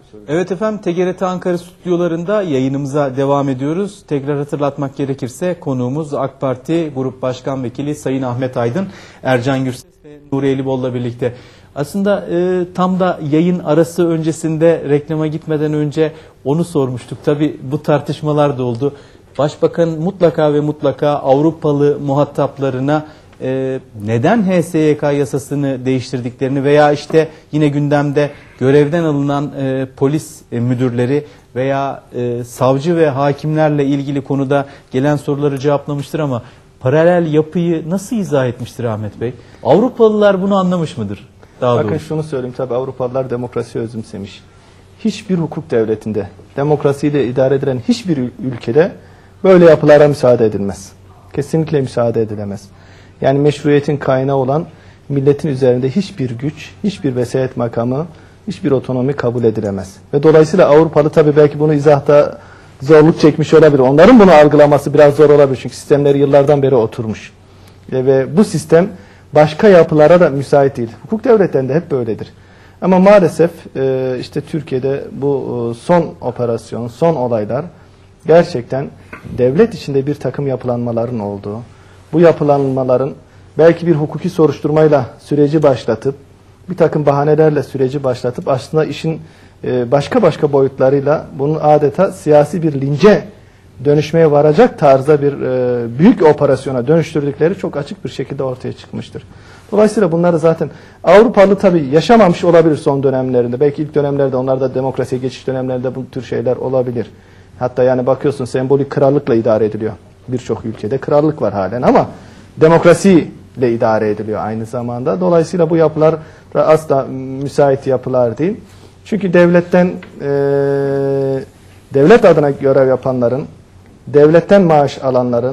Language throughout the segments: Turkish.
Evet efendim, TGRT Ankara stüdyolarında yayınımıza devam ediyoruz. Tekrar hatırlatmak gerekirse konuğumuz AK Parti Grup Başkan Vekili Sayın Ahmet Aydın, Ercan Gürses ve Nuri Elibol'la birlikte. Aslında tam da yayın arası öncesinde, reklama gitmeden önce onu sormuştuk. Tabii bu tartışmalar da oldu. Başbakan mutlaka ve mutlaka Avrupalı muhataplarına neden HSYK yasasını değiştirdiklerini veya işte yine gündemde görevden alınan polis müdürleri veya savcı ve hakimlerle ilgili konuda gelen soruları cevaplamıştır ama paralel yapıyı nasıl izah etmiştir Ahmet Bey? Avrupalılar bunu anlamış mıdır? Bakın şunu söyleyeyim, tabii Avrupalılar demokrasiyi özümsemiş. Hiçbir hukuk devletinde, demokrasiyle idare edilen hiçbir ülkede böyle yapılara müsaade edilmez. Kesinlikle müsaade edilemez. Yani meşruiyetin kaynağı olan milletin üzerinde hiçbir güç, hiçbir vesayet makamı, hiçbir otonomi kabul edilemez. Ve dolayısıyla Avrupalı tabii belki bunu izahta zorluk çekmiş olabilir. Onların bunu algılaması biraz zor olabilir. Çünkü sistemleri yıllardan beri oturmuş. Ve bu sistem başka yapılara da müsait değil. Hukuk devletlerinde hep böyledir. Ama maalesef işte Türkiye'de bu son operasyon, son olaylar gerçekten devlet içinde bir takım yapılanmaların olduğu, bu yapılanmaların belki bir hukuki soruşturmayla süreci başlatıp, bir takım bahanelerle süreci başlatıp aslında işin başka boyutlarıyla bunun adeta siyasi bir lince dönüşmeye varacak tarzda bir büyük operasyona dönüştürdükleri çok açık bir şekilde ortaya çıkmıştır. Dolayısıyla bunları zaten Avrupalı tabii yaşamamış olabilir son dönemlerinde. Belki ilk dönemlerde, onlarda demokrasiye geçiş dönemlerinde bu tür şeyler olabilir. Hatta yani bakıyorsun sembolik krallıkla idare ediliyor. Birçok ülkede krallık var halen ama demokrasiyle idare ediliyor aynı zamanda. Dolayısıyla bu yapılar asla müsait yapılar değil. Çünkü devlet adına görev yapanların, devletten maaş alanların,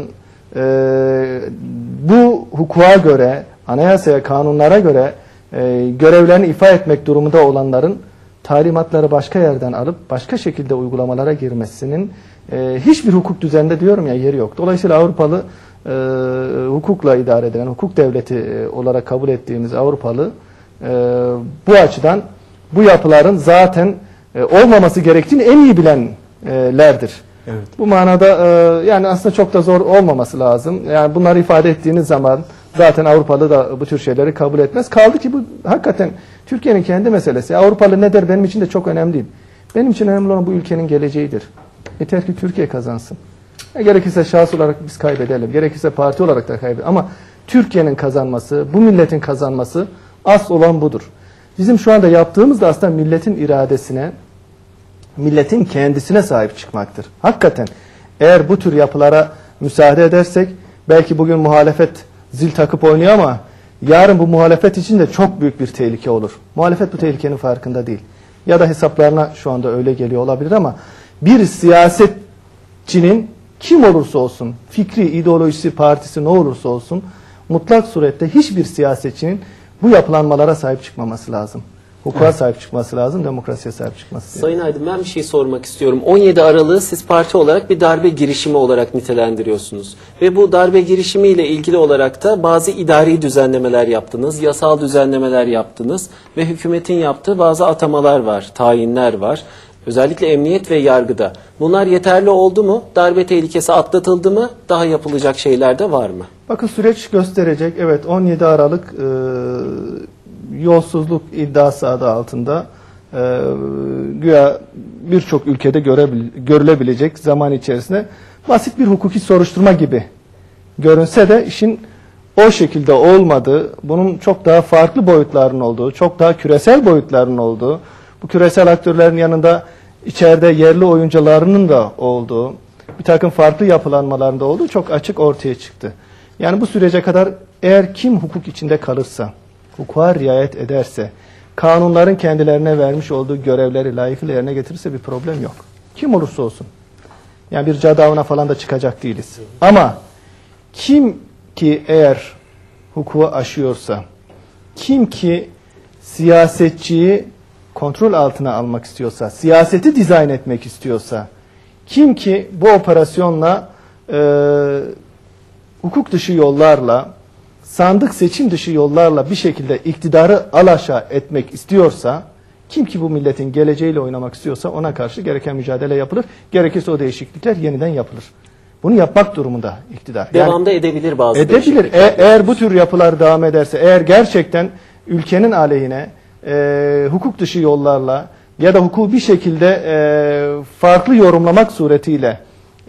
bu hukuka göre, anayasaya, kanunlara göre görevlerini ifa etmek durumunda olanların talimatları başka yerden alıp başka şekilde uygulamalara girmesinin hiçbir hukuk düzeninde diyorum ya yeri yok. Dolayısıyla Avrupalı hukukla idare edilen, hukuk devleti olarak kabul ettiğimiz Avrupalı bu açıdan bu yapıların zaten olmaması gerektiğini en iyi bilenlerdir. Evet. Bu manada yani aslında çok da zor olmaması lazım. Yani bunları ifade ettiğiniz zaman zaten Avrupalı da bu tür şeyleri kabul etmez. Kaldı ki bu hakikaten Türkiye'nin kendi meselesi. Avrupalı ne der benim için de çok önemli değil. Benim için önemli olan bu ülkenin geleceğidir. Yeter ki Türkiye kazansın. Gerekirse şahıs olarak biz kaybedelim. Gerekirse parti olarak da kaybedelim. Ama Türkiye'nin kazanması, bu milletin kazanması asıl olan budur. Bizim şu anda yaptığımız da aslında milletin iradesine, milletin kendisine sahip çıkmaktır. Hakikaten eğer bu tür yapılara müsaade edersek belki bugün muhalefet zil takıp oynuyor ama yarın bu muhalefet için de çok büyük bir tehlike olur. Muhalefet bu tehlikenin farkında değil. Ya da hesaplarına şu anda öyle geliyor olabilir ama bir siyasetçinin kim olursa olsun, fikri, ideolojisi, partisi ne olursa olsun mutlak surette hiçbir siyasetçinin bu yapılanmalara sahip çıkmaması lazım. Hukuka sahip çıkması lazım, demokrasiye sahip çıkması lazım. Sayın Aydın, ben bir şey sormak istiyorum. 17 Aralık'ı siz parti olarak bir darbe girişimi olarak nitelendiriyorsunuz. Ve bu darbe girişimiyle ilgili olarak da bazı idari düzenlemeler yaptınız, yasal düzenlemeler yaptınız ve hükümetin yaptığı bazı atamalar var, tayinler var. Özellikle emniyet ve yargıda. Bunlar yeterli oldu mu? Darbe tehlikesi atlatıldı mı? Daha yapılacak şeyler de var mı? Bakın süreç gösterecek. Evet, 17 Aralık yolsuzluk iddiası adı altında güya birçok ülkede görülebilecek zaman içerisinde basit bir hukuki soruşturma gibi görünse de işin o şekilde olmadığı, bunun çok daha farklı boyutlarının olduğu, çok daha küresel boyutlarının olduğu, bu küresel aktörlerin yanında içeride yerli oyuncularının da olduğu, bir takım farklı yapılanmalarında olduğu çok açık ortaya çıktı. Yani bu sürece kadar eğer kim hukuk içinde kalırsa, hukuka riayet ederse, kanunların kendilerine vermiş olduğu görevleri layıkıyla yerine getirirse bir problem yok. Kim olursa olsun. Yani bir cadı avına falan da çıkacak değiliz. Ama kim ki eğer hukuku aşıyorsa, kim ki siyasetçiyi kontrol altına almak istiyorsa, siyaseti dizayn etmek istiyorsa, kim ki bu operasyonla hukuk dışı yollarla, sandık seçim dışı yollarla bir şekilde iktidarı alaşağı etmek istiyorsa, Kim ki bu milletin geleceğiyle oynamak istiyorsa ona karşı gereken mücadele yapılır. Gerekirse o değişiklikler yeniden yapılır. Bunu yapmak durumunda iktidar. Devamda edebilir bazı Edebilir. değişiklikler. Eğer bu tür yapılar devam ederse, eğer gerçekten ülkenin aleyhine hukuk dışı yollarla ya da hukuku bir şekilde farklı yorumlamak suretiyle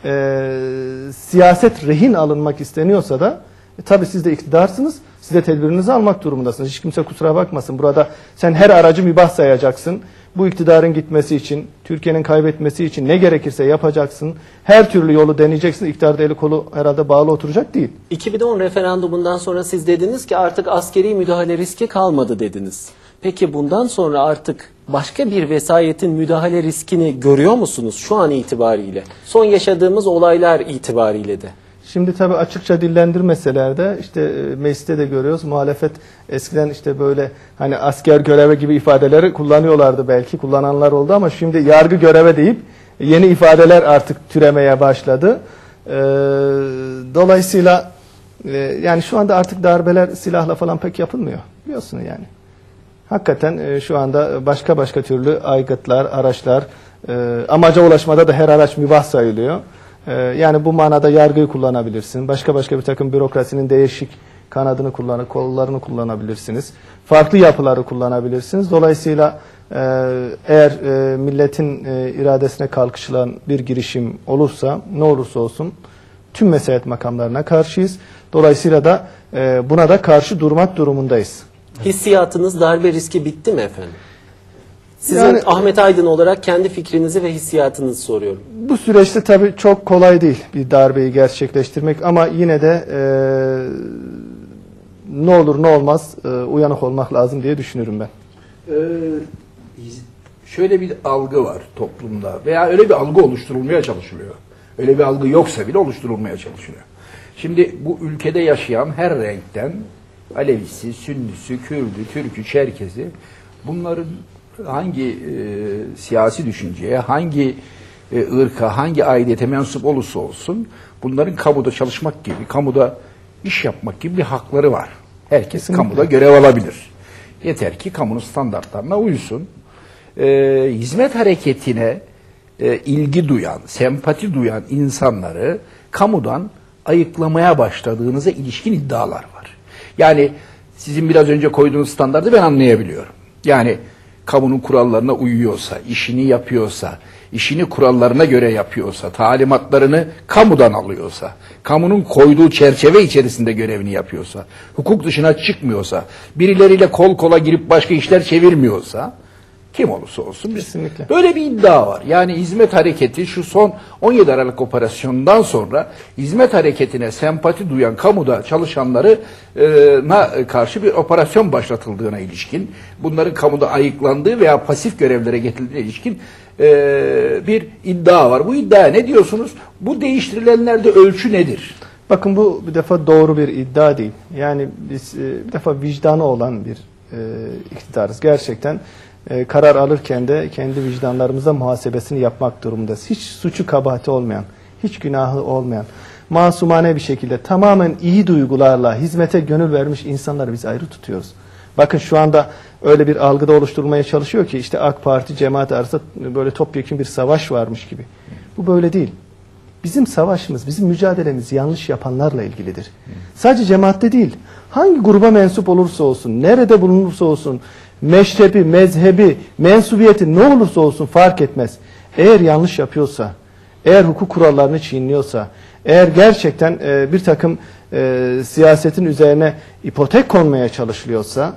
siyaset rehin alınmak isteniyorsa da tabii siz de iktidarsınız. Siz de tedbirinizi almak durumundasınız. Hiç kimse kusura bakmasın. Burada sen her aracı mübah sayacaksın. Bu iktidarın gitmesi için, Türkiye'nin kaybetmesi için ne gerekirse yapacaksın. Her türlü yolu deneyeceksin. İktidarda eli kolu herhalde bağlı oturacak değil. 2010 referandumundan sonra siz dediniz ki artık askeri müdahale riski kalmadı dediniz. Peki bundan sonra artık başka bir vesayetin müdahale riskini görüyor musunuz şu an itibariyle? Son yaşadığımız olaylar itibariyle de. Şimdi tabii açıkça dillendirmeseler de işte mecliste de görüyoruz. Muhalefet eskiden işte böyle hani asker göreve gibi ifadeleri kullanıyorlardı, belki kullananlar oldu ama şimdi yargı göreve deyip yeni ifadeler artık türemeye başladı. Dolayısıyla yani şu anda artık darbeler silahla falan pek yapılmıyor. Biliyorsun yani. Hakikaten şu anda başka türlü aygıtlar, araçlar, amaca ulaşmada da her araç mübah sayılıyor. Yani bu manada yargıyı kullanabilirsin. Başka bir takım bürokrasinin değişik kanadını kollarını kullanabilirsiniz. Farklı yapıları kullanabilirsiniz. Dolayısıyla eğer milletin iradesine kalkışılan bir girişim olursa, ne olursa olsun tüm vesayet makamlarına karşıyız. Dolayısıyla da buna da karşı durmak durumundayız. Hissiyatınız darbe riski bitti mi efendim? Sizin Yani, Ahmet Aydın olarak kendi fikrinizi ve hissiyatınızı soruyorum. Bu süreçte tabii çok kolay değil bir darbeyi gerçekleştirmek ama yine de ne olur ne olmaz uyanık olmak lazım diye düşünürüm ben. Şöyle bir algı var toplumda veya öyle bir algı oluşturulmaya çalışılıyor. Öyle bir algı yoksa bile oluşturulmaya çalışılıyor. Şimdi bu ülkede yaşayan her renkten Alevisi, Sünnisi, Kürdü, Türkü, Çerkezi bunların hangi siyasi düşünceye, hangi ırka, hangi aidiyete mensup olursa olsun bunların kamuda çalışmak gibi, kamuda iş yapmak gibi bir hakları var. Herkes Kesinlikle. kamuda görev alabilir. Yeter ki kamunun standartlarına uysun. Hizmet hareketine ilgi duyan, sempati duyan insanları kamudan ayıklamaya başladığınıza ilişkin iddialar var. Yani sizin biraz önce koyduğunuz standardı ben anlayabiliyorum. Yani kamunun kurallarına uyuyorsa, işini yapıyorsa, işini kurallarına göre yapıyorsa, talimatlarını kamudan alıyorsa, kamunun koyduğu çerçeve içerisinde görevini yapıyorsa, hukuk dışına çıkmıyorsa, birileriyle kol kola girip başka işler çevirmiyorsa, kim olursa olsun Kesinlikle. böyle bir iddia var. Yani hizmet hareketi şu son 17 Aralık operasyonundan sonra hizmet hareketine sempati duyan kamuda çalışanlarına karşı bir operasyon başlatıldığına ilişkin, bunların kamuda ayıklandığı veya pasif görevlere getirildiğine ilişkin bir iddia var. Bu iddia ne diyorsunuz? Bu değiştirilenlerde ölçü nedir? Bakın bu bir defa doğru bir iddia değil. Yani biz bir defa vicdanı olan bir iktidarız. Gerçekten karar alırken de kendi vicdanlarımıza muhasebesini yapmak durumundayız. Hiç suçu kabahati olmayan, hiç günahı olmayan, masumane bir şekilde tamamen iyi duygularla hizmete gönül vermiş insanları biz ayrı tutuyoruz. Bakın şu anda öyle bir algıda oluşturulmaya çalışıyor ki işte AK Parti cemaat arasında böyle topyekun bir savaş varmış gibi. Bu böyle değil. Bizim savaşımız, bizim mücadelemiz yanlış yapanlarla ilgilidir. Sadece cemaatte değil, hangi gruba mensup olursa olsun, nerede bulunursa olsun, meşrebi, mezhebi, mensubiyeti ne olursa olsun fark etmez. Eğer yanlış yapıyorsa, eğer hukuk kurallarını çiğniyorsa, eğer gerçekten bir takım siyasetin üzerine ipotek konmaya çalışılıyorsa,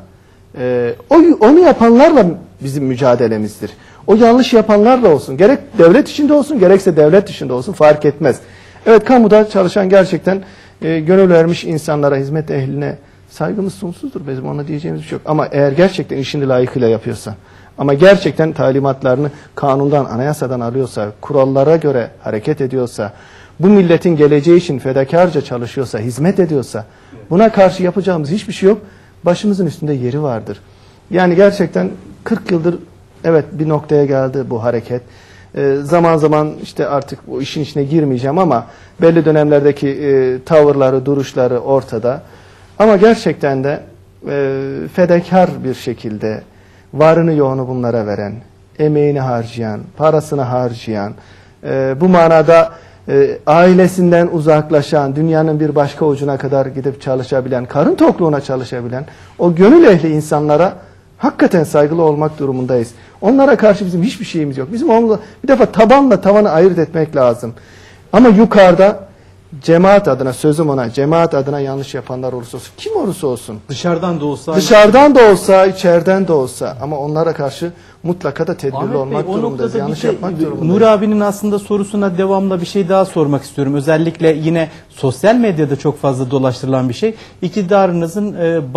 onu yapanlarla bizim mücadelemizdir. O yanlış yapanlarla olsun, gerek devlet içinde olsun, gerekse devlet dışında olsun fark etmez. Evet, kamuda çalışan gerçekten gönül vermiş insanlara, hizmet ehline saygımız sonsuzdur. Bizim ona diyeceğimiz bir şey yok. Ama eğer gerçekten işini layıkıyla yapıyorsa, ama gerçekten talimatlarını kanundan, anayasadan alıyorsa, kurallara göre hareket ediyorsa, bu milletin geleceği için fedakarca çalışıyorsa, hizmet ediyorsa, buna karşı yapacağımız hiçbir şey yok. Başımızın üstünde yeri vardır. Yani gerçekten 40 yıldır evet bir noktaya geldi bu hareket. Zaman zaman işte artık bu işin içine girmeyeceğim ama belli dönemlerdeki tavırları, duruşları ortada. Ama gerçekten de fedakar bir şekilde varını yoğunu bunlara veren, emeğini harcayan, parasını harcayan, bu manada ailesinden uzaklaşan, dünyanın bir başka ucuna kadar gidip çalışabilen, karın tokluğuna çalışabilen o gönül ehli insanlara hakikaten saygılı olmak durumundayız. Onlara karşı bizim hiçbir şeyimiz yok. Bizim onunla bir defa tabanla tavanı ayırt etmek lazım. Ama yukarıda cemaat adına, sözüm ona, cemaat adına yanlış yapanlar olursa olsun, kim olursa olsun, Dışarıdan da olsa... dışarıdan da olsa, içeriden de olsa, ama onlara karşı mutlaka da tedbirli Ahmet Bey, olmak o durumundayız. noktada Yanlış bir şey, yapmak durumundayız. Nur abinin aslında sorusuna devamla bir şey daha sormak istiyorum. Özellikle yine sosyal medyada çok fazla dolaştırılan bir şey. İktidarınızın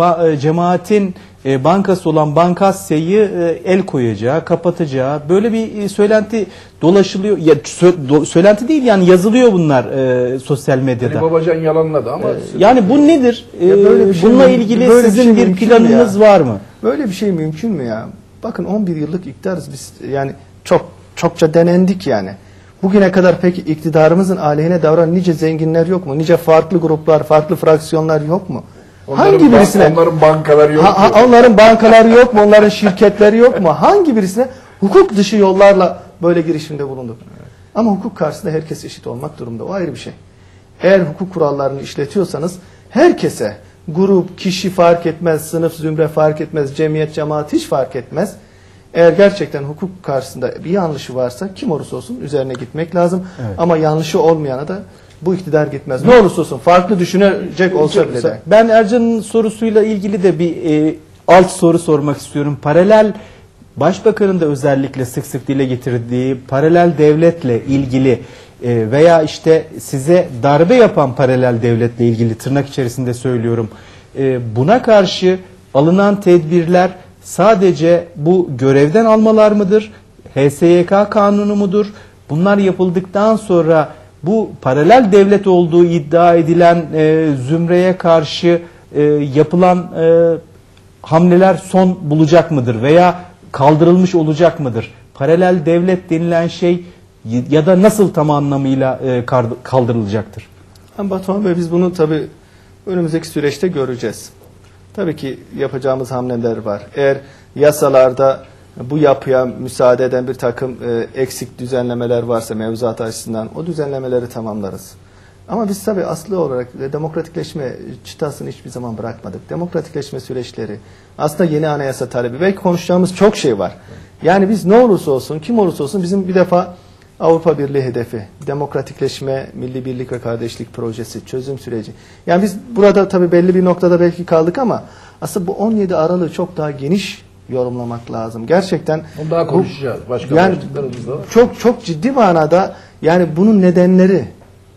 cemaatin bankası olan Bankasya'yı el koyacağı, kapatacağı, böyle bir söylenti dolaşılıyor. Ya, söylenti değil yani, yazılıyor bunlar sosyal medyada. Ali Babacan yalanladı ama Yani bu nedir? böyle bir şey Bununla mü- ilgili böyle bir sizin şey bir mümkün planınız ya? var mı? Böyle bir şey mümkün mü ya? Bakın 11 yıllık iktidarız biz, yani çokça denendik yani. Bugüne kadar peki iktidarımızın aleyhine davranan nice zenginler yok mu? Nice farklı gruplar, farklı fraksiyonlar yok mu? Hangi birisine? Onların bankaları yok. Onların bankaları yok mu? Onların şirketleri yok mu? Hangi birisine hukuk dışı yollarla böyle girişimde bulunduk? Ama hukuk karşısında herkes eşit olmak durumunda. O ayrı bir şey. Eğer hukuk kurallarını işletiyorsanız herkese, grup, kişi fark etmez, sınıf, zümre fark etmez, cemiyet, cemaat hiç fark etmez. Eğer gerçekten hukuk karşısında bir yanlışı varsa kim olursa olsun üzerine gitmek lazım. Evet. Ama yanlışı olmayana da bu iktidar gitmez. Ne olursa olsun, farklı düşünecek olsa bile de. Ben Ercan'ın sorusuyla ilgili de bir alt soru sormak istiyorum. Paralel, Başbakanın da özellikle sık sık dile getirdiği paralel devletle ilgili veya işte size darbe yapan paralel devletle ilgili, tırnak içerisinde söylüyorum, buna karşı alınan tedbirler sadece bu görevden almalar mıdır? HSYK kanunu mudur? Bunlar yapıldıktan sonra bu paralel devlet olduğu iddia edilen zümreye karşı yapılan hamleler son bulacak mıdır veya kaldırılmış olacak mıdır? Paralel devlet denilen şey ya da nasıl tam anlamıyla kaldırılacaktır? Batuhan Bey, biz bunu tabii önümüzdeki süreçte göreceğiz. Tabii ki yapacağımız hamleler var. Eğer yasalarda bu yapıya müsaade eden bir takım eksik düzenlemeler varsa mevzuat açısından o düzenlemeleri tamamlarız. Ama biz tabii aslı olarak demokratikleşme çıtasını hiçbir zaman bırakmadık. Demokratikleşme süreçleri, aslında yeni anayasa talebi, belki konuşacağımız çok şey var. Yani biz ne olursa olsun, kim olursa olsun bizim bir defa Avrupa Birliği hedefi, demokratikleşme, milli birlik ve kardeşlik projesi, çözüm süreci. Yani biz burada tabii belli bir noktada belki kaldık ama aslında bu 17 Aralık'ı çok daha geniş yorumlamak lazım. Gerçekten Onu daha konuşacağız. Başka yani başlıklarımız da var. çok ciddi manada yani bunun nedenleri,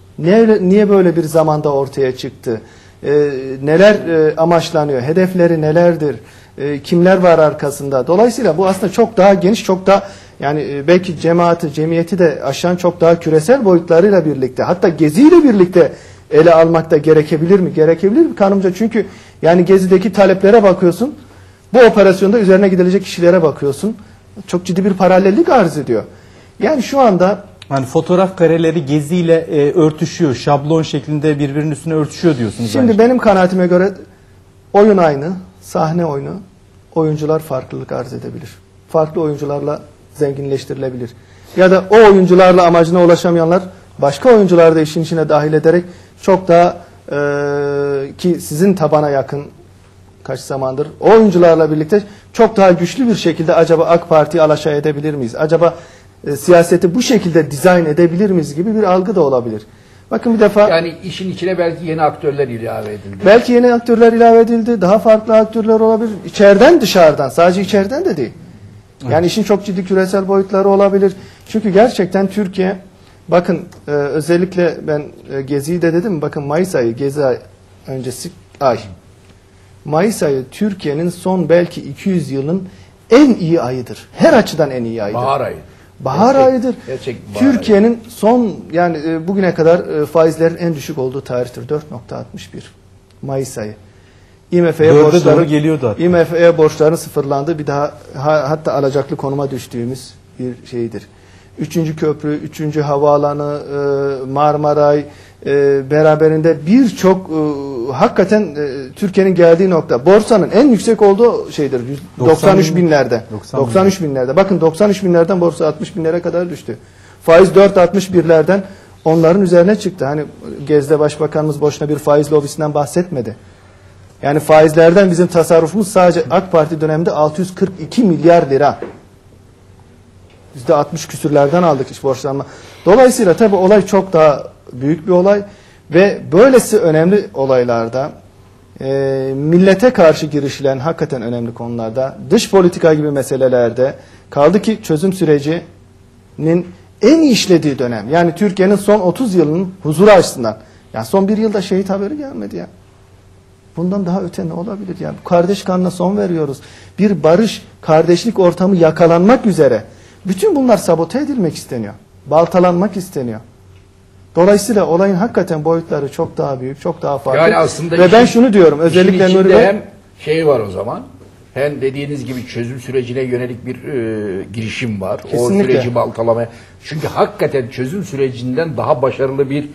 niye böyle bir zamanda ortaya çıktı, neler amaçlanıyor, hedefleri nelerdir, kimler var arkasında. Dolayısıyla bu aslında çok daha geniş, çok daha yani belki cemaati, cemiyeti de aşan çok daha küresel boyutlarıyla birlikte, hatta geziyle birlikte ele almak da gerekebilir mi? Gerekebilir mi kanımca? Çünkü yani gezideki taleplere bakıyorsun, bu operasyonda üzerine gidilecek kişilere bakıyorsun. Çok ciddi bir paralellik arz ediyor. Yani şu anda Yani fotoğraf kareleri geziyle örtüşüyor, şablon şeklinde birbirinin üstüne örtüşüyor diyorsunuz. şimdi bence. benim kanaatime göre oyun aynı, sahne oyunu, oyuncular farklılık arz edebilir. Farklı oyuncularla zenginleştirilebilir. Ya da o oyuncularla amacına ulaşamayanlar başka oyuncuları da işin içine dahil ederek çok daha ki sizin tabana yakın kaç zamandır o oyuncularla birlikte çok daha güçlü bir şekilde acaba AK Parti'yi alaşağı edebilir miyiz? Acaba siyaseti bu şekilde dizayn edebilir miyiz gibi bir algı da olabilir. Bakın bir defa Yani işin içine belki yeni aktörler ilave edildi. belki yeni aktörler ilave edildi. Daha farklı aktörler olabilir. İçeriden dışarıdan, sadece içeriden de değil. Yani işin çok ciddi küresel boyutları olabilir. Çünkü gerçekten Türkiye, bakın özellikle ben Gezi'yi de dedim. Bakın Mayıs ayı, Gezi ay öncesi ay. Mayıs ayı Türkiye'nin son belki 200 yılın en iyi ayıdır. Her açıdan en iyi ayıdır. Bahar ayı. Bahar ayıdır. Gerçek bahar Türkiye'nin son yani bugüne kadar faizlerin en düşük olduğu tarihtir. 4.61 Mayıs ayı. IMF'ye Dörde doğru geliyordu hatta. IMF'ye borçların sıfırlandığı, bir daha hatta alacaklı konuma düştüğümüz bir şeydir. 3. köprü, 3. havaalanı, Marmaray, beraberinde birçok hakikaten Türkiye'nin geldiği nokta. Borsanın en yüksek olduğu şeydir. 93 binlerde. 93 binlerde. Bakın 93 binlerden borsa 60 binlere kadar düştü. Faiz 4.61'lerden onların üzerine çıktı. Hani Gezde Başbakanımız boşuna bir faiz lobisinden bahsetmedi. Yani faizlerden bizim tasarrufumuz sadece AK Parti döneminde 642 milyar lira. %60 küsürlerden aldık iş borçlanma. Dolayısıyla tabii olay çok daha büyük bir olay ve böylesi önemli olaylarda millete karşı girişilen hakikaten önemli konularda, dış politika gibi meselelerde kaldı ki çözüm sürecinin en iyi işlediği dönem. Yani Türkiye'nin son 30 yılının huzuru açısından. Yani son bir yılda şehit haberi gelmedi ya. Bundan daha öte ne olabilir ya? Bu kardeş kanına son veriyoruz. Bir barış, kardeşlik ortamı yakalanmak üzere. Bütün bunlar sabote edilmek isteniyor. Baltalanmak isteniyor. Dolayısıyla olayın hakikaten boyutları çok daha büyük, çok daha farklı. Yani aslında ve ben şunu diyorum, özellikle Nuri Bey, hem şey var o zaman, hem dediğiniz gibi çözüm sürecine yönelik bir girişim var. Kesinlikle. O süreci baltalamaya. Çünkü hakikaten çözüm sürecinden daha başarılı bir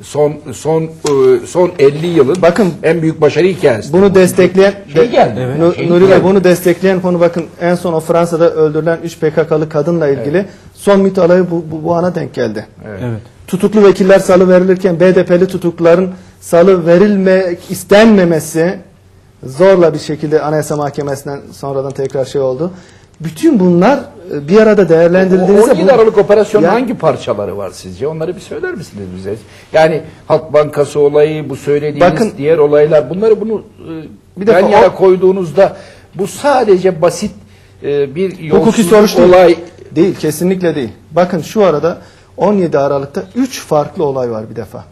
son 50 yılın bakın, en büyük başarı hikayesi. bunu destekleyen geldi. Nuri Bey, bunu destekleyen konu bakın en son o Fransa'da öldürülen 3 PKK'lı kadınla ilgili son MİT olayı bu ana denk geldi. Evet. Tutuklu vekiller salı verilirken BDP'li tutukluların salı verilmek istenmemesi zorla bir şekilde Anayasa Mahkemesi'nden sonradan tekrar şey oldu. Bütün bunlar bir arada değerlendirildiğinizde... 17 Aralık operasyonun Ya- hangi parçaları var sizce? Onları bir söyler misiniz bize? Yani Halk Bankası olayı, bu söylediğiniz Bakın- diğer olaylar, bunları Bir defa yan yana o- koyduğunuzda bu sadece basit bir Hukuki yolsuzluk soruşturma olay. değil, kesinlikle değil. Bakın şu arada 17 Aralık'ta 3 farklı olay var bir defa.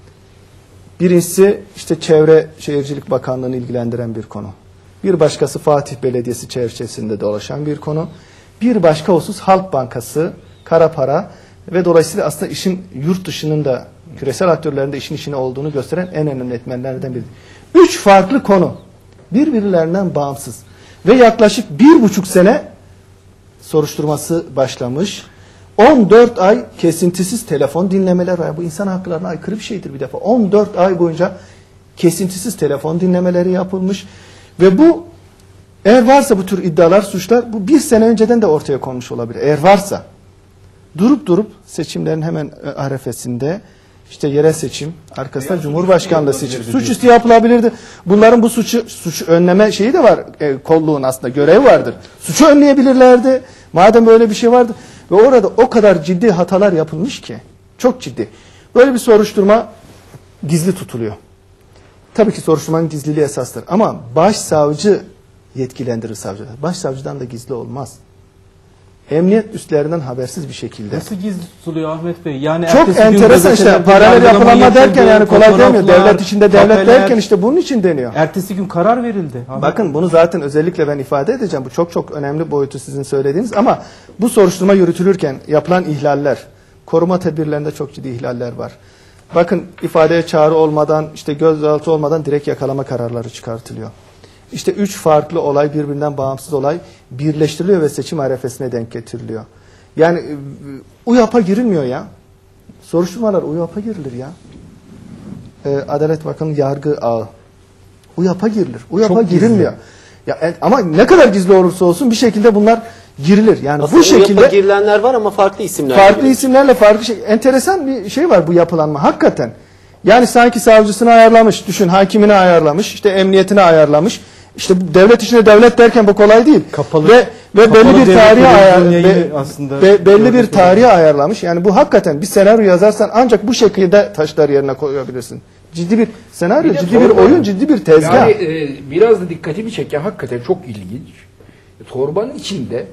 Birincisi işte Çevre Şehircilik Bakanlığı'nı ilgilendiren bir konu. Bir başkası Fatih Belediyesi çerçevesinde dolaşan bir konu. Bir başka husus Halk Bankası, kara para ve dolayısıyla aslında işin yurt dışının da küresel aktörlerin de işin içine olduğunu gösteren en önemli etmenlerden biri. 3 farklı konu. Birbirlerinden bağımsız. Ve yaklaşık 1,5 sene soruşturması başlamış. 14 ay kesintisiz telefon dinlemeler var. Bu insan haklarına aykırı bir şeydir bir defa. 14 ay boyunca kesintisiz telefon dinlemeleri yapılmış. Ve bu eğer varsa bu tür iddialar, suçlar bu 1 sene önceden de ortaya konmuş olabilir. Eğer varsa durup seçimlerin hemen arefesinde işte yerel seçim arkasında Cumhurbaşkanlığı seçim. Suçüstü yapılabilirdi. Bunların bu suç önleme şeyi de var. Kolluğun aslında görevi vardır. Suçu önleyebilirlerdi. Madem böyle bir şey vardı. Ve orada o kadar ciddi hatalar yapılmış ki. Çok ciddi. Böyle bir soruşturma gizli tutuluyor. Tabii ki soruşturmanın gizliliği esastır. Ama başsavcı yetkilendirir savcılar. Başsavcıdan da gizli olmaz. Emniyet üstlerinden habersiz bir şekilde. Nasıl gizli tutuluyor Ahmet Bey? Yani Çok ertesi gün enteresan işte. gazetelerde Paralel yargılama yapılanma derken yapıldı, yani kolay demiyor. fotoğraflar, Devlet içinde devlet tapeler. derken işte bunun için deniyor. Ertesi gün karar verildi. Ahmet Bakın bunu zaten özellikle ben ifade edeceğim. Bu çok önemli boyutu sizin söylediğiniz ama bu soruşturma yürütülürken yapılan ihlaller, koruma tedbirlerinde çok ciddi ihlaller var. Bakın ifadeye çağrı olmadan, işte gözaltı olmadan direkt yakalama kararları çıkartılıyor. İşte 3 farklı olay, birbirinden bağımsız olay birleştiriliyor ve seçim arefesine denk getiriliyor. Yani UYAP'a girilmiyor ya. Soruşturmalar UYAP'a girilir ya. Adalet Bakanı yargı ağı. UYAP'a girilir. UYAP'a Çok gizli. girilmiyor. Ya, ama ne kadar gizli olursa olsun bir şekilde bunlar girilir. Yani Aslında bu şekilde girilenler var ama farklı isimler. farklı isimlerle farklı şey. Enteresan bir şey var bu yapılanma hakikaten. Yani sanki savcısını ayarlamış, düşün hakimini ayarlamış, işte emniyetini ayarlamış. İşte bu devlet içinde devlet derken bu kolay değil. Kapalı- ve belli kapalı bir devlet tarihe televizyon yayını aslında belli bir devlet tarihe ayarlamış. Yani bu hakikaten bir senaryo yazarsan ancak bu şekilde taşlar yerine koyabilirsin. Ciddi bir senaryo, Bir de ciddi bir torba- oyun, ciddi bir tezgah. Yani biraz da dikkatimi çeken hakikaten çok ilginç. Torbanın içinde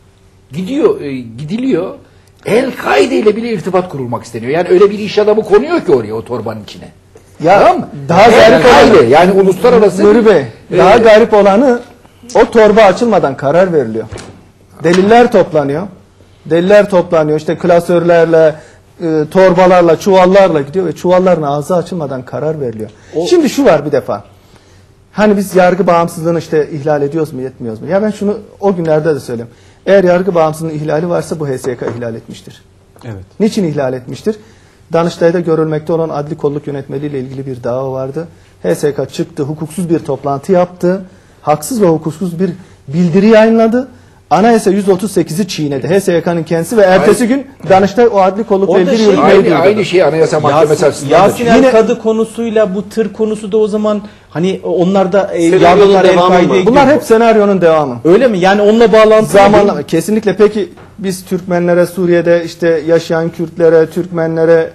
gidiliyor. El-Kaide ile bile irtibat kurulmak isteniyor. Yani öyle bir iş adamı konuyor ki oraya o torbanın içine. Ya Tamam mı? daha garip El-Kaide, olanı, yani uluslararası Nuri Bey, e, daha garip olanı o torba açılmadan karar veriliyor. Deliller toplanıyor. Deliller toplanıyor. İşte klasörlerle, torbalarla, çuvallarla gidiyor ve çuvalların ağzı açılmadan karar veriliyor. Şimdi şu var bir defa. Hani biz yargı bağımsızlığını işte ihlal ediyoruz mu, yetmiyoruz mu? Ya ben şunu o günlerde de söyleyeyim. Eğer yargı bağımsızlığının ihlali varsa bu HSYK ihlal etmiştir. Evet. Niçin ihlal etmiştir? Danıştay'da görülmekte olan adli kolluk yönetmeliği ile ilgili bir dava vardı. HSK çıktı, hukuksuz bir toplantı yaptı. Haksız ve hukuksuz bir bildiri yayınladı. Anayasa 138'i çiğnedi. HSYK'nın kendisi ve ertesi gün Danıştay o adli kollukla Orada ilgili şey- yürütmeyi durdurdu. Aynı şey Anayasa Mahkemesi açısından da Yasin çıkıyor. El Kadı konusuyla bu tır konusu da o zaman hani onlar da Senaryonun yargılar el devamı mı? kaideye Bunlar gidiyor. hep senaryonun devamı. Öyle mi? Yani onunla bağlantılı Zamanla değil. kesinlikle. Peki biz Türkmenlere, Suriye'de işte yaşayan Kürtlere, Türkmenlere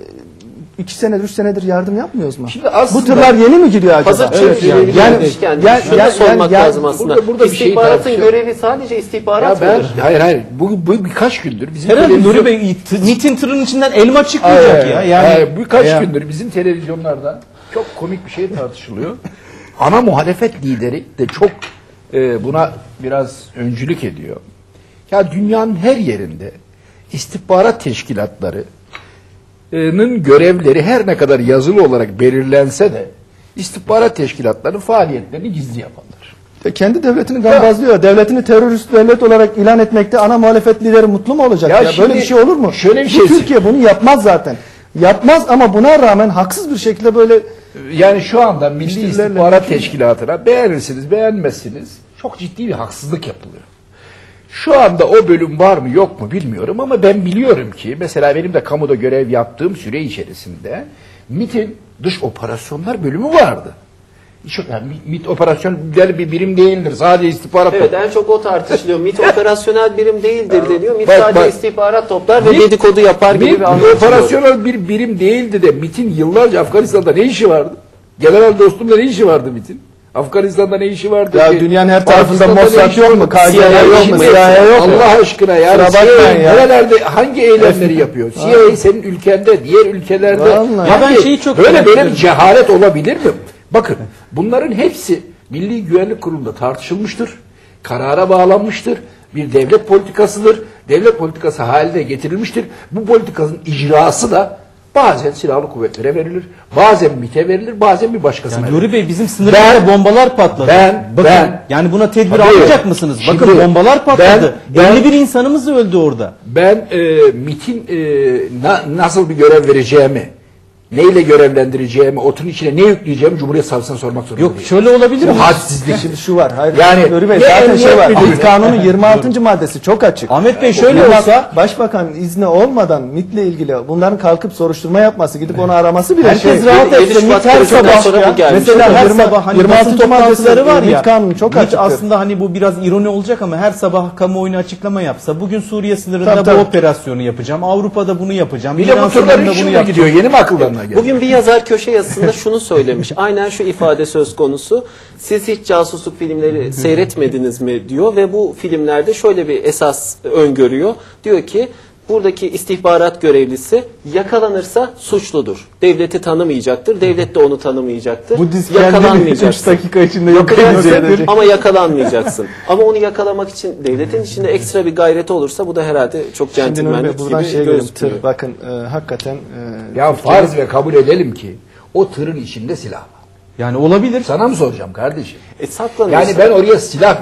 2 senedir, 3 senedir yardım yapmıyoruz mu? Şimdi aslında- Bu tırlar yeni mi giriyor acaba? Hazır Türkiye'ye yani, demişken şunu da sormak lazım aslında. burada bir şey İstihbaratın tartışıyor. görevi sadece Ya istihbarat ben, mıdır? hayır bu birkaç gündür bizim Herhalde televizyon- Nuri Bey MİT'in tırının içinden elma çıkmayacak ya. Yani birkaç gündür bizim televizyonlarda çok komik bir şey tartışılıyor. Ana muhalefet lideri de çok buna biraz öncülük ediyor. Ya dünyanın her yerinde istihbarat teşkilatlarının görevleri her ne kadar yazılı olarak belirlense de istihbarat teşkilatları faaliyetlerini gizli yaparlar. Kendi devletini gambazlıyor. Devletini terörist devlet olarak ilan etmekte ana muhalefet lideri mutlu mu olacak? Ya Ya şimdi böyle bir şey olur mu? şöyle bir Bu şey- Türkiye bunu yapmaz zaten. Yapmaz ama buna rağmen haksız bir şekilde böyle Yani şu anda Milli İşçilerle İstihbarat mümkün. Teşkilatı'na beğenirsiniz, beğenmezsiniz çok ciddi bir haksızlık yapılıyor. Şu anda o bölüm var mı yok mu bilmiyorum ama ben biliyorum ki mesela benim de kamuda görev yaptığım süre içerisinde MİT'in dış operasyonlar bölümü vardı. Yani MİT operasyonel bir birim değildir. Sadece istihbarat Evet, toplar. en çok o tartışılıyor. MİT operasyonel birim değildir deniyor. MİT Bak, sadece bak. istihbarat toplar ve MİT- dedikodu yapar gibi MİT bir anlatılıyor. operasyonel bir birim değildi de MİT'in yıllarca Afganistan'da ne işi vardı? General dostumla ne işi vardı MİT'in? Afganistan'da ne işi vardı? ya ki? dünyanın her tarafında Pakistan'da ne Mossad işi yok mu? vardı? KGB CIA yok mu? mi? CIA yok mu? Allah aşkına yani Kusura bakmayın ya. nerelerde hangi eylemleri yapıyor? CIA senin ülkende, diğer ülkelerde. Vallahi. Ya ben şeyi çok böyle merak bir ediyorum. cehalet olabilir mi? Bakın bunların hepsi Milli Güvenlik Kurulu'nda tartışılmıştır. Karara bağlanmıştır. Bir devlet politikasıdır. Devlet politikası haline getirilmiştir. Bu politikanın icrası da bazen silahlı kuvvetlere verilir, bazen MİT'e verilir, bazen bir başkasına Yani verilir. Nuri Bey bizim sınırımızda bombalar patladı. Bakın, yani buna tedbir Tabii. almayacak mısınız? Bakın Şimdi bombalar patladı. ben- 51 insanımız öldü orada. Ben MİT'in nasıl bir görev vereceğimi, neyle görevlendireceğimi, oturun içine ne yükleyeceğimi Cumhuriyet Savcısına sormak zorundayım. Yok şöyle olabilir mi? Bu hadsizlik. Şimdi şu var. Hayır, Yani Nuri Bey ne zaten emniyet şey var. müdürü- MİT Kanunu 26. maddesi çok açık. Ahmet Bey şöyle Yılmaz olsa Başbakan izni olmadan MİT'le ilgili bunların kalkıp soruşturma yapması, gidip onu araması bile herkes şey. rahat Yedi etsin. Şubat MİT her kırıcından sabah sonra bu gelmiş. mesela her 20 sabah hani 26. basın toplantıları var ya. MİT kanunu çok MİT açıktır. aslında hani bu biraz ironi olacak ama her sabah kamuoyuna açıklama yapsa bugün Suriye sınırında Tabii, tabii. bu operasyonu yapacağım. Avrupa'da bunu yapacağım. Bir de İran bu turların sınırında bunu şimdi yapacağım. gidiyor. Yeni mi akıllarına geldi? Bugün bir yazar köşe yazısında şunu söylemiş. Aynen şu ifade söz konusu. Siz hiç casusluk filmleri seyretmediniz mi diyor ve bu filmlerde şöyle bir esas öngörüyor. Diyor ki buradaki istihbarat görevlisi yakalanırsa suçludur. Devleti tanımayacaktır. Devlet de onu tanımayacaktır. Bu diz kendini 3 Yakalanmayacaksın. dakika içinde yok Yakalanırsın edecek. ama yakalanmayacaksın. Ama onu yakalamak için devletin içinde ekstra bir gayreti olursa bu da herhalde çok Şimdi Nuri Bey centilmenlik buradan gibi şey görüyorum. gözüküyor. Tır bakın hakikaten Ya farz ve kabul edelim ki o tırın içinde silah var. Yani olabilir. Sana mı soracağım kardeşim? Saklanıyorsa. Yani ben oraya silah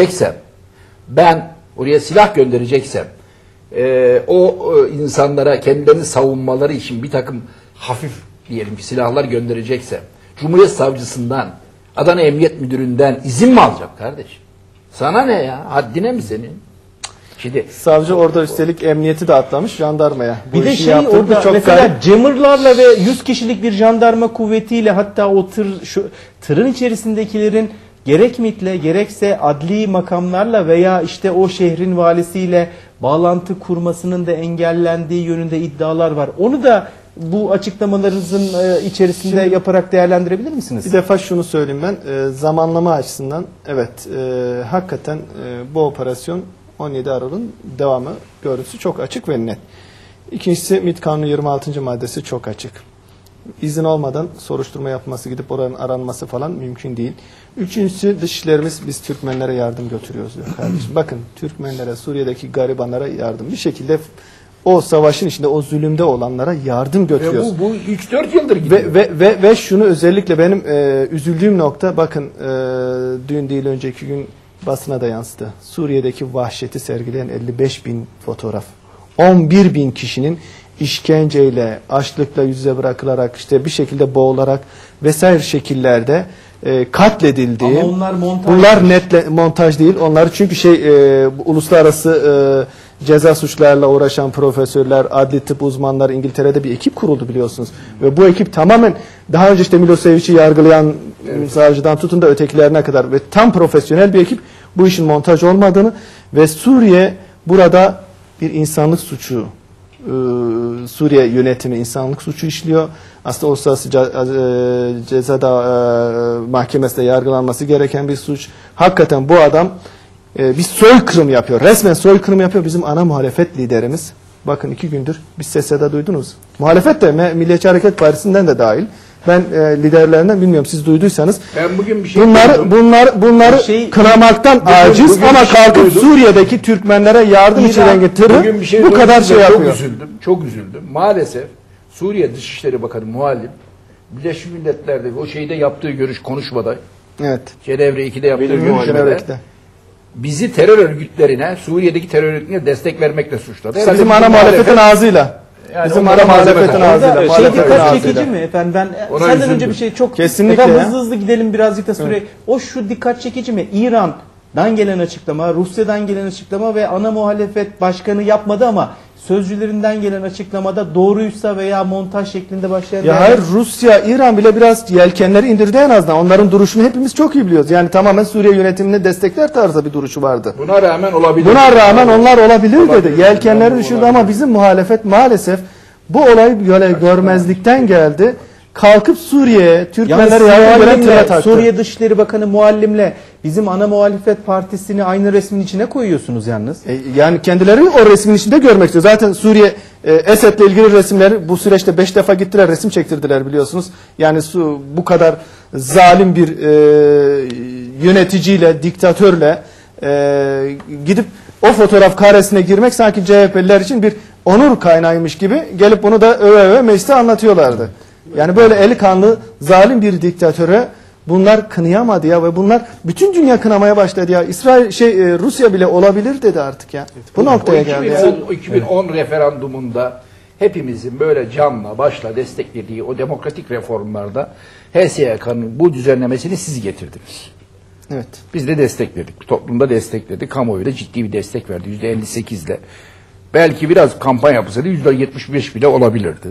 göndereceksem, o insanlara kendilerini savunmaları için bir takım hafif diyelim ki silahlar göndereceksem, Cumhuriyet Savcısından, Adana Emniyet Müdürü'nden izin mi alacağım kardeşim? Sana ne ya? Haddine mi senin? Şimdi savcı orada üstelik emniyeti de atlamış jandarmaya. Bu Bir de işi şey yaptırdı, orada çok mesela garip. cemırlarla ve 100 kişilik bir jandarma kuvvetiyle hatta o tırın içerisindekilerin gerek MİT'le gerekse adli makamlarla veya işte o şehrin valisiyle bağlantı kurmasının da engellendiği yönünde iddialar var. Onu da bu açıklamalarınızın içerisinde yaparak değerlendirebilir misiniz? Bir defa şunu söyleyeyim ben, zamanlama açısından evet hakikaten bu operasyon 17 Aralık'ın devamı görüntüsü çok açık ve net. İkincisi MİT Kanunu 26. maddesi çok açık. İzin olmadan soruşturma yapması, gidip oranın aranması falan mümkün değil. Üçüncüsü dışişlerimiz biz Türkmenlere yardım götürüyoruz diyor kardeşim. Bakın Türkmenlere, Suriye'deki garibanlara yardım. Bir şekilde o savaşın içinde, o zulümde olanlara yardım götürüyoruz. bu 3-4 yıldır gidiyor. Ve şunu özellikle benim üzüldüğüm nokta, bakın dün değil önceki gün basına da yansıdı. Suriye'deki vahşeti sergileyen 55.000 fotoğraf. 11 bin kişinin işkenceyle, açlıkla yüz yüze bırakılarak, işte bir şekilde boğularak vesaire şekillerde katledildiği. Ama onlar montaj. Bunlar montaj değil. Onlar çünkü bu uluslararası ceza suçlarla uğraşan profesörler, adli tıp uzmanları, İngiltere'de bir ekip kuruldu biliyorsunuz. Ve bu ekip tamamen daha önce işte Milosevic'i yargılayan savcıdan tutun da ötekilerine kadar ve tam profesyonel bir ekip bu işin montaj olmadığını ve Suriye burada bir insanlık suçu, Suriye yönetimi insanlık suçu işliyor. Aslında Uluslararası Ceza Mahkemesi'nde yargılanması gereken bir suç. Hakikaten bu adam bir soykırım yapıyor. Resmen soykırım yapıyor. Bizim ana muhalefet liderimiz. Bakın 2 gündür bir ses seda duydunuz. Muhalefet de Milliyetçi Hareket Partisi'nden de dahil. Ben liderlerinden bilmiyorum siz duyduysanız. Ben bugün bir şey bunları kınamaktan aciz bugün ama bir şey kalkıp duydum. Suriye'deki Türkmenlere yardım içeren Bugün bir şey bu kadar şey çok yapıyor. Çok üzüldüm. Maalesef Suriye Dışişleri Bakanı Muallim Birleşmiş Milletler'de o şeyde yaptığı konuşmada Evet. Cenevre 2'de yaptığı görüşmede Cenevre'de. bizi terör örgütlerine, Suriye'deki terör örgütlerine destek vermekle suçladı. Bizim ana muhalefetin ağzıyla. Yani Bizim onlara ana muhalefetin malzeme ağzıyla. Orada muhalefetin dikkat ağzıyla. çekici mi efendim? Ben Ona senden üzüldüm. önce bir şey çok Kesinlikle efendim, ya. hızlı gidelim birazcık da süre. O şu dikkat çekici mi? İran'dan gelen açıklama, Rusya'dan gelen açıklama ve ana muhalefet başkanı yapmadı ama sözcülerinden gelen açıklamada doğruysa veya montaj şeklinde başlayan Ya hayır, Rusya, İran bile biraz yelkenleri indirdi en azından. Onların duruşunu hepimiz çok iyi biliyoruz. Yani tamamen Suriye yönetimini destekler tarzda bir duruşu vardı. Buna rağmen olabilir. Buna rağmen onlar olabilir dedi. Olabilir. Yelkenleri düşürdü ama bizim muhalefet maalesef bu olayı böyle görmezlikten geldi. Kalkıp Suriye'ye, Türkmenlere yardım veren tire taktı. Suriye Dışişleri Bakanı Muallim'le bizim ana muhalefet partisini aynı resmin içine koyuyorsunuz yalnız. Yani kendileri o resmin içinde görmek istiyor. Zaten Suriye Esed'le ilgili resimleri bu süreçte 5 defa gittiler, resim çektirdiler biliyorsunuz. Yani bu kadar zalim bir yöneticiyle, diktatörle gidip o fotoğraf karesine girmek sanki CHP'liler için bir onur kaynağıymış gibi gelip bunu da öve öve mecliste anlatıyorlardı. Yani böyle eli kanlı zalim bir diktatöre bunlar kınayamadı ya ve bunlar bütün dünya kınamaya başladı ya. Rusya bile olabilir dedi artık ya. Bu noktaya geldi ya. 2010 referandumunda hepimizin böyle canla başla desteklediği o demokratik reformlarda HSYK'nın bu düzenlemesini siz getirdiniz. Evet. Biz de destekledik. Toplumda destekledi. Kamuoyu da ciddi bir destek verdi. %58'le. Belki biraz kampanya yapılsaydı %75 bile olabilirdi.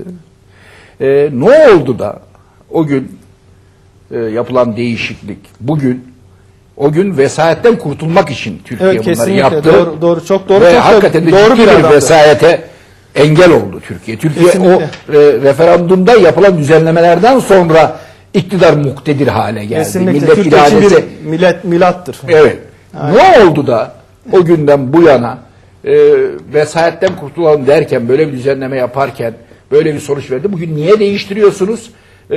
Ne oldu da o gün yapılan değişiklik bugün o gün vesayetten kurtulmak için Türkiye Evet, bunları yaptı. Doğru, çok doğru. Ve çok hakikaten de doğru ciddi bir adamdı. vesayete engel oldu Türkiye. Türkiye Kesinlikle. o referandumda yapılan düzenlemelerden sonra iktidar muktedir hale geldi. Kesinlikle. Millet Türkiye için iradesi. bir milattır. Evet. Aynen. Ne oldu da o günden bu yana vesayetten kurtulalım derken böyle bir düzenleme yaparken böyle bir sonuç verdi. Bugün niye değiştiriyorsunuz?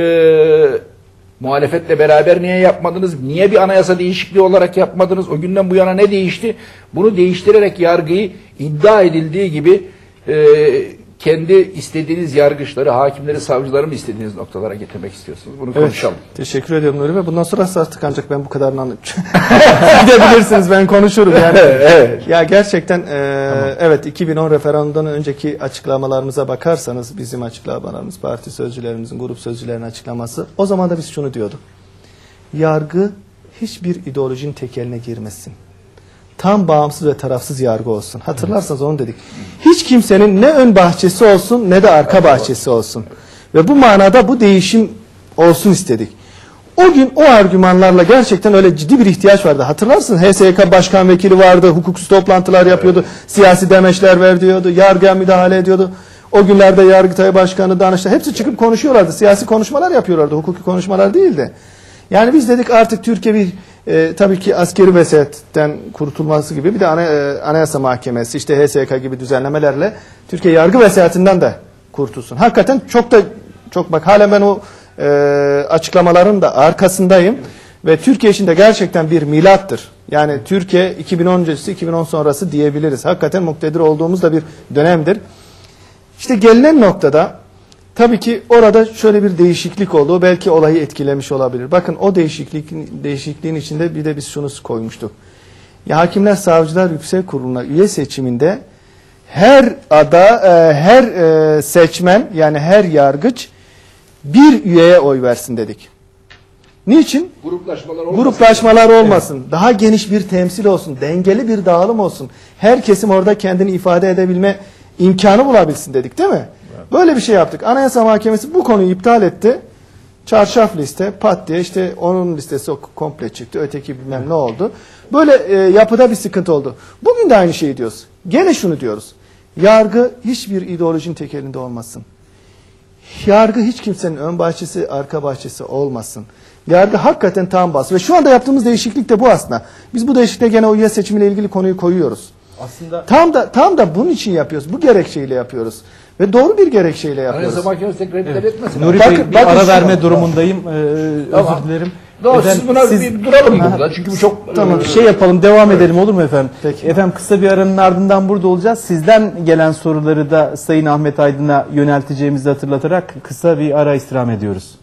Muhalefetle beraber niye yapmadınız? Niye bir anayasa değişikliği olarak yapmadınız? O günden bu yana ne değişti? Bunu değiştirerek yargıyı iddia edildiği gibi kendi istediğiniz yargıçları, hakimleri, savcıları mı istediğiniz noktalara getirmek istiyorsunuz? Bunu konuşalım. Teşekkür ediyorum Nuri Bey. Bundan sonra artık ancak ben bu kadarını anlatacağım. Gidebilirsiniz, ben konuşurum yani. Evet. Ya gerçekten evet, 2010 referandumdan önceki açıklamalarımıza bakarsanız, bizim açıklamalarımız, parti sözcülerimizin, grup sözcülerinin açıklaması, o zaman da biz şunu diyorduk. Yargı hiçbir ideolojinin tekeline girmesin. Tam bağımsız ve tarafsız yargı olsun. Hatırlarsanız onu dedik. Hiç kimsenin ne ön bahçesi olsun ne de arka bahçesi olsun. Ve bu manada bu değişim olsun istedik. O gün o argümanlarla gerçekten öyle ciddi bir ihtiyaç vardı. Hatırlarsın, HSYK başkan vekili vardı, hukuksuz toplantılar yapıyordu, siyasi demeçler veriyordu, yargıya müdahale ediyordu. O günlerde Yargıtay Başkanı, Danıştay hepsi çıkıp konuşuyorlardı. Siyasi konuşmalar yapıyorlardı, hukuki konuşmalar değildi. Yani biz dedik artık Türkiye bir tabii ki askeri vesayetten kurtulması gibi bir de Anayasa Mahkemesi, işte HSYK gibi düzenlemelerle Türkiye yargı vesayetinden de kurtulsun. Hakikaten çok bak hala ben o açıklamaların da arkasındayım ve Türkiye için de gerçekten bir milattır. Yani Türkiye 2010 öncesi 2010 sonrası diyebiliriz. Hakikaten muktedir olduğumuz da bir dönemdir. İşte gelinen noktada tabii ki orada şöyle bir değişiklik oldu. O belki olayı etkilemiş olabilir. Bakın o değişikliğin içinde bir de biz şunu koymuştuk. Ya Hakimler Savcılar Yüksek Kurulu'na üye seçiminde her her seçmen yani her yargıç bir üyeye oy versin dedik. Niçin? Gruplaşmalar olmasın. Daha geniş bir temsil olsun. Dengeli bir dağılım olsun. Her kesim orada kendini ifade edebilme imkanı bulabilsin dedik değil mi? Böyle bir şey yaptık. Anayasa Mahkemesi bu konuyu iptal etti. Çarşaf liste pat diye işte onun listesi komple çıktı. Öteki bilmem ne oldu. Böyle yapıda bir sıkıntı oldu. Bugün de aynı şeyi diyoruz. Gene şunu diyoruz. Yargı hiçbir ideolojinin tek elinde olmasın. Yargı hiç kimsenin ön bahçesi, arka bahçesi olmasın. Yargı hakikaten tam bas. Ve şu anda yaptığımız değişiklik de bu aslında. Biz bu değişiklikte gene o üye seçimiyle ilgili konuyu koyuyoruz. Aslında Tam da bunun için yapıyoruz. Bu gerekçeyle yapıyoruz. Ve doğru bir gerekçeyle yapıyoruz. Anayasa Mahkemesi tekrar iptal etmesin. Nuri Bakın- Bey bir bakın ara şu- verme durumundayım. Tamam. Özür dilerim. Siz Efendim, buna siz- bir duralım burada. Çünkü bu çok... Tamam, şey yapalım, devam edelim olur mu efendim? Peki. Efendim kısa bir aranın ardından burada olacağız. Sizden gelen soruları da Sayın Ahmet Aydın'a yönelteceğimizi hatırlatarak kısa bir ara istirham ediyoruz.